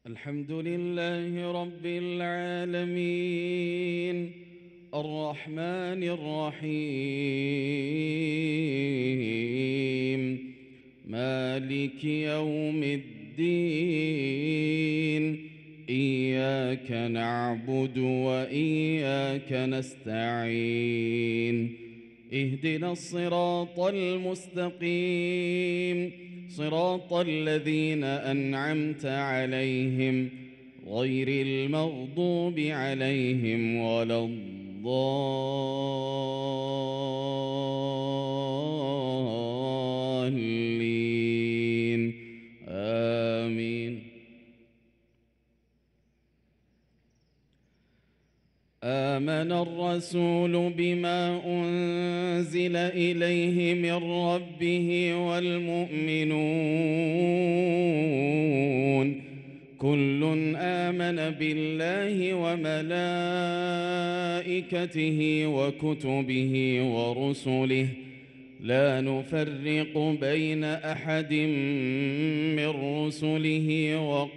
الحمد لله رب العالمين الرحمن الرحيم مالك يوم الدين إياك نعبد وإياك نستعين اهدنا الصراط المستقيم صراط الذين أنعمت عليهم غير المغضوب عليهم ولا الضالين آمين. آمن الرسول بما أنزل إليه من ربه والمؤمنون كل آمن بالله وملائكته وكتبه ورسله لا نفرق بين أحد من رسله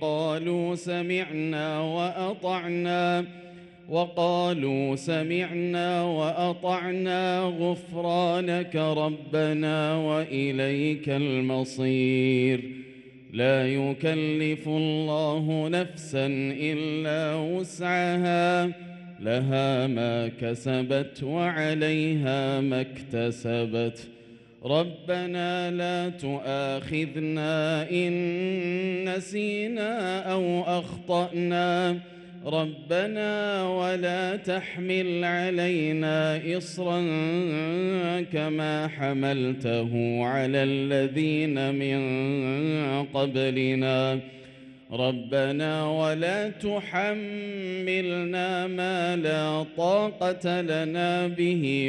وقالوا سمعنا وأطعنا غفرانك ربنا وإليك المصير. لا يكلف الله نفسا إلا وسعها لها ما كسبت وعليها ما اكتسبت. ربنا لا تؤاخذنا إن نسينا أو أخطأنا ربنا ولا تحمل علينا إصرا كما حملته على الذين من قبلنا ربنا ولا تحملنا ما لا طاقة لنا به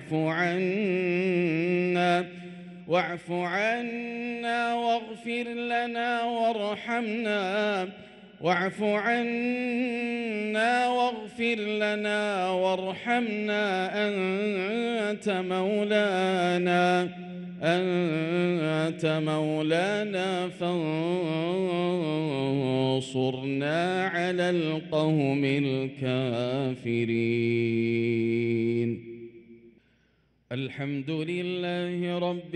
واعف عنا واغفر لنا وارحمنا أنت مولانا فانصرنا على القوم الكافرين. الحمد لله رب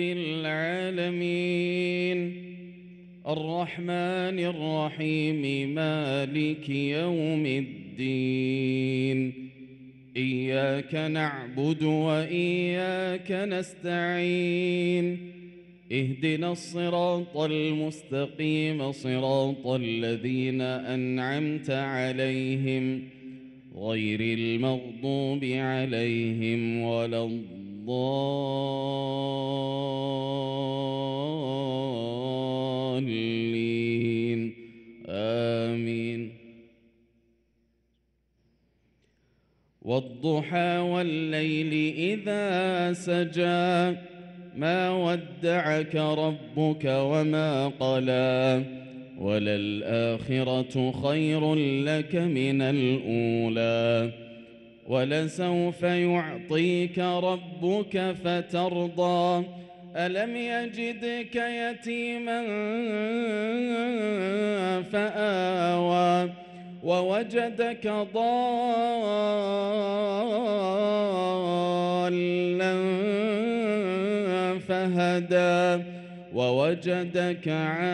العالمين الرحمن الرحيم مالك يوم الدين إياك نعبد وإياك نستعين اهدنا الصراط المستقيم صراط الذين أنعمت عليهم غير المغضوب عليهم ولا الضالين آمين. والضحى والليل إذا سجى ما ودعك ربك وما قلى وللآخرة خير لك من الأولى ولسوف يعطيك ربك فترضى ألم يجدك يتيما فآوى ووجدك ضالا فهدى ووجدك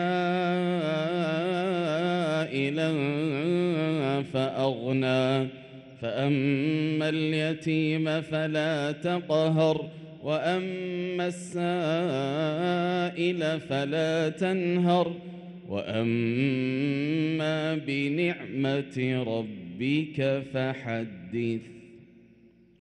عائلا فأغنى فأما اليتيم فلا تقهر وأما السائل فلا تنهر وأما بنعمة ربك فحدث.